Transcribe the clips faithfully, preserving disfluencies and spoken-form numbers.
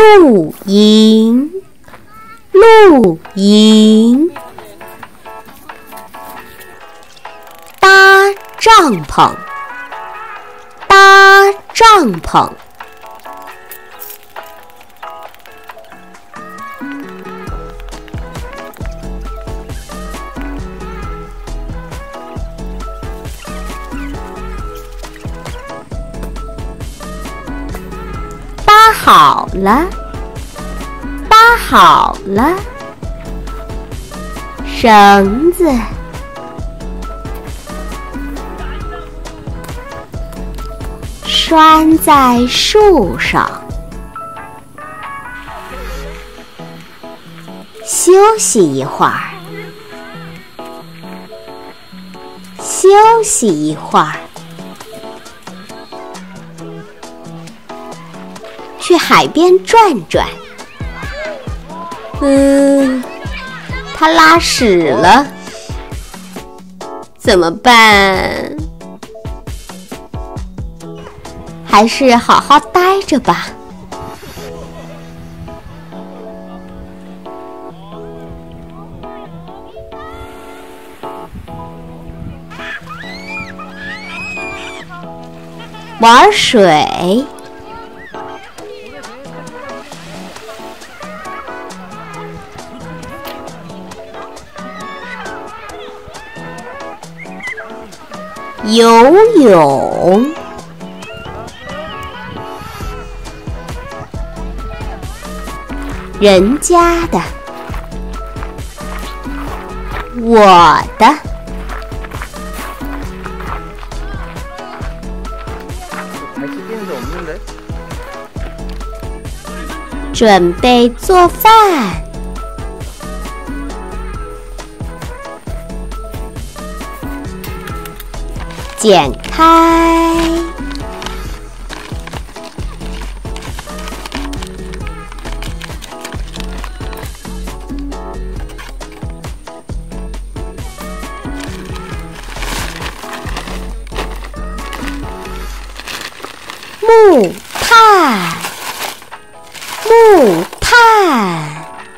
露营，露营。搭帐篷，搭帐篷。搭好了，搭好了，绳子，拴在树上，休息一会儿，休息一会儿。去海边转转。嗯，他拉屎了，怎么办？还是好好待着吧。玩水。游泳，人家的，我的，准备做饭。剪开，木炭，木炭。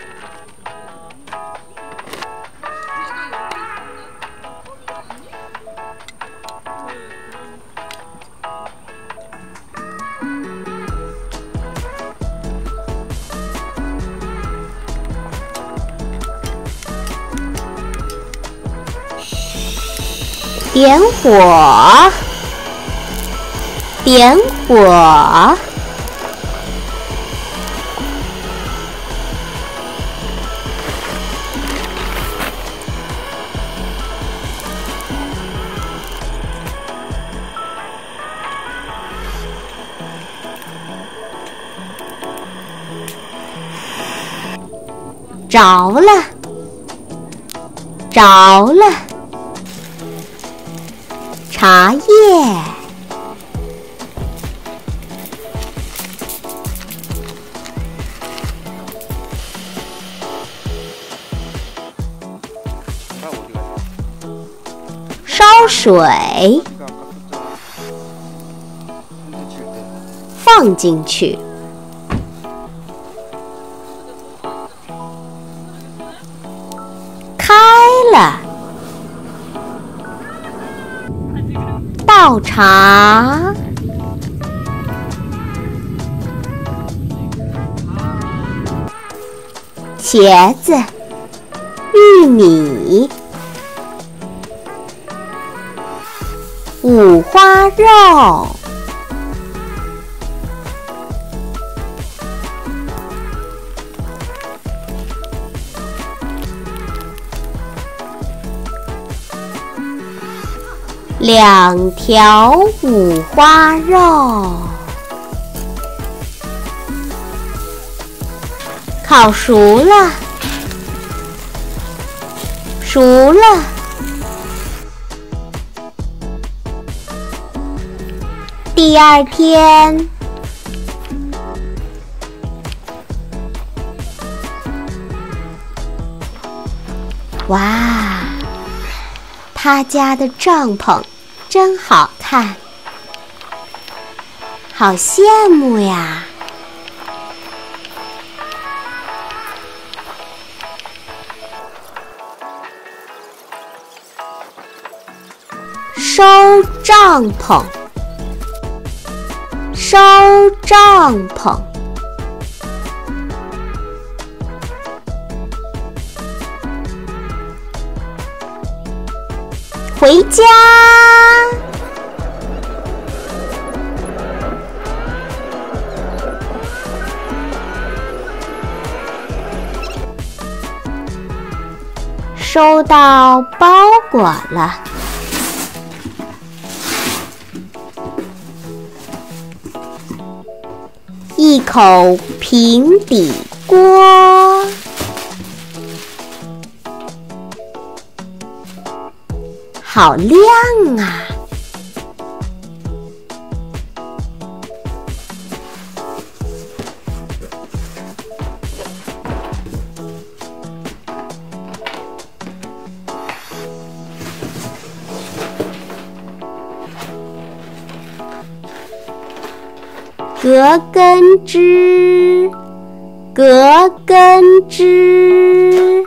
点火，点火，着了，着了。茶叶，烧水，放进去，开了。倒茶，茄子，玉米，五花肉，两条五花肉，烤熟了，熟了。第二天，哇，他家的帐篷真好看，好羡慕呀！ 收帐篷，收帐篷。回家，收到包裹了。一口平底锅，好亮啊！隔根枝，隔根枝。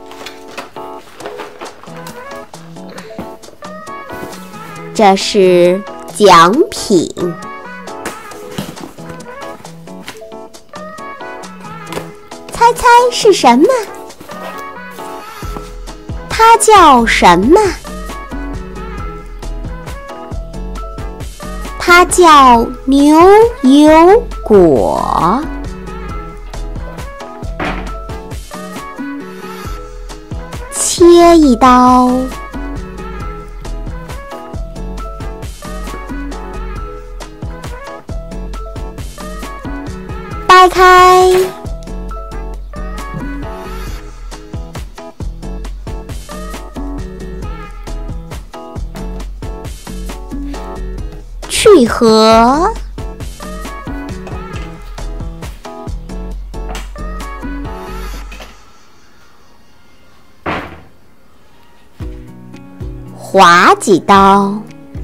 这是奖品，猜猜是什么？它叫什么？它叫牛油果。切一刀，掰开，去核，划几刀，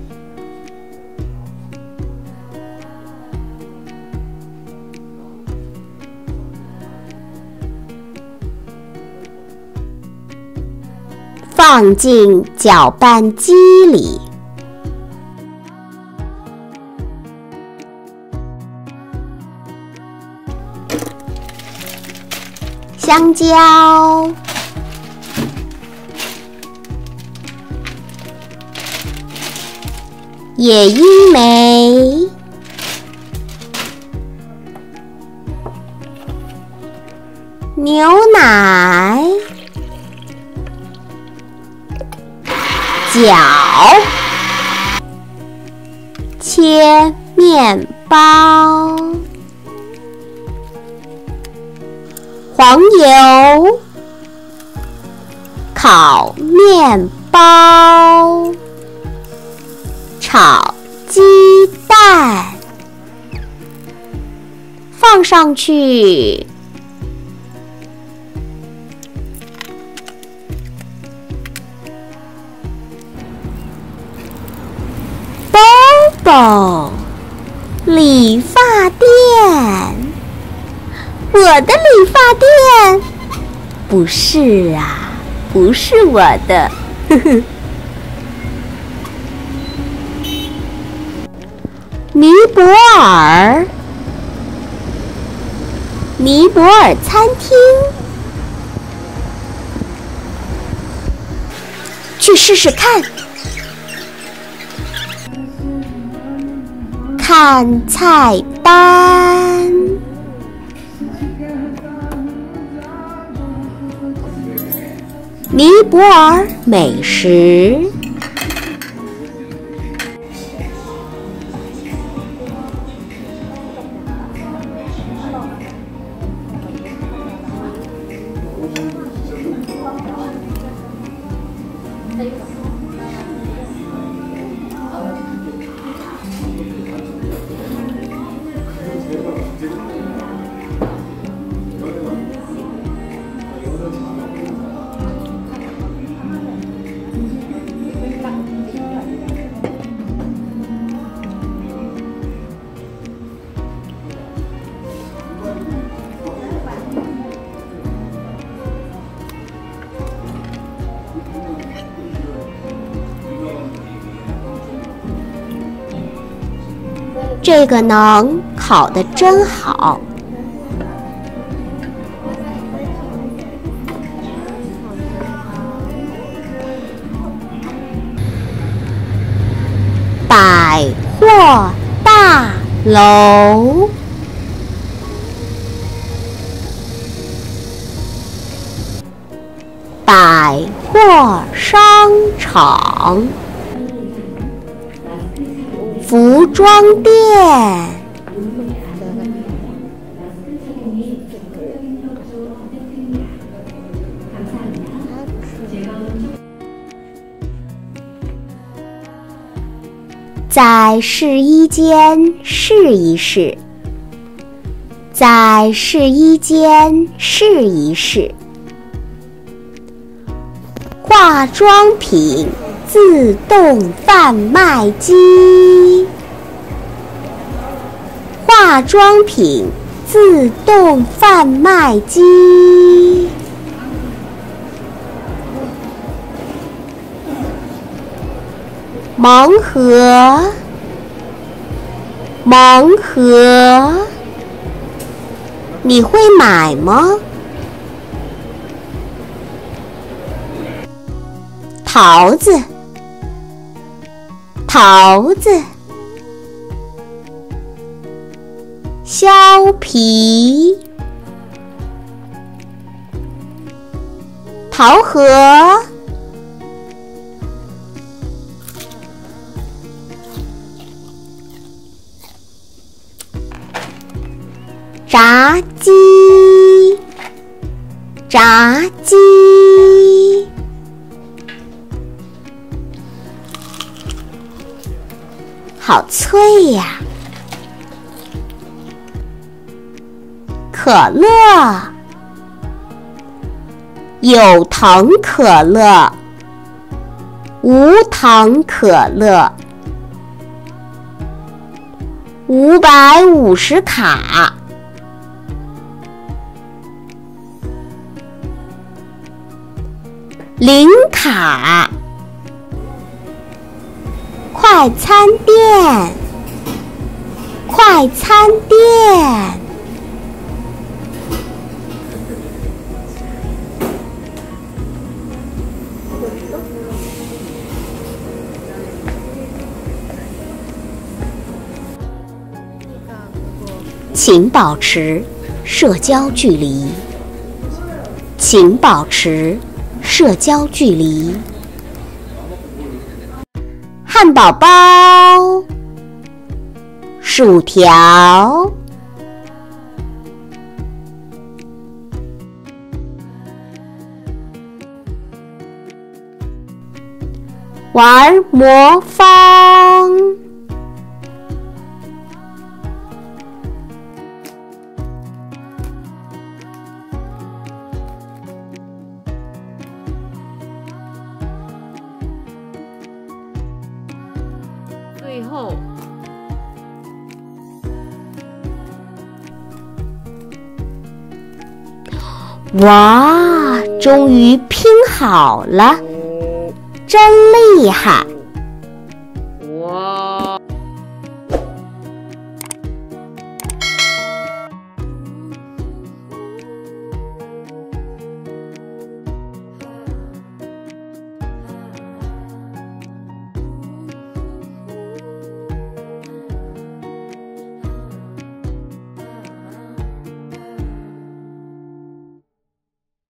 放进搅拌机里。香蕉，野樱梅，牛奶，饺，切面包，黄油，烤面包，炒鸡蛋，放上去。包包，理发店。我的理发店？不是啊，不是我的，呵呵。尼泊尔，尼泊尔餐厅，去试试看。看菜单，尼泊尔美食。 这个能烤得真好。百货大楼，百货商场，服装店，在试衣间试一试，在试衣间试一试。化妆品自动贩卖机，化妆品自动贩卖机。盲盒，盲盒，你会买吗？桃子，桃子，削皮，桃核，炸鸡，炸鸡，好脆呀！可乐，有糖可乐，无糖可乐，五百五十卡。零卡，快餐店，快餐店，请保持社交距离，请保持社交距离。汉堡包，薯条，玩魔方， 最后， 哇，终于拼好了，真厉害！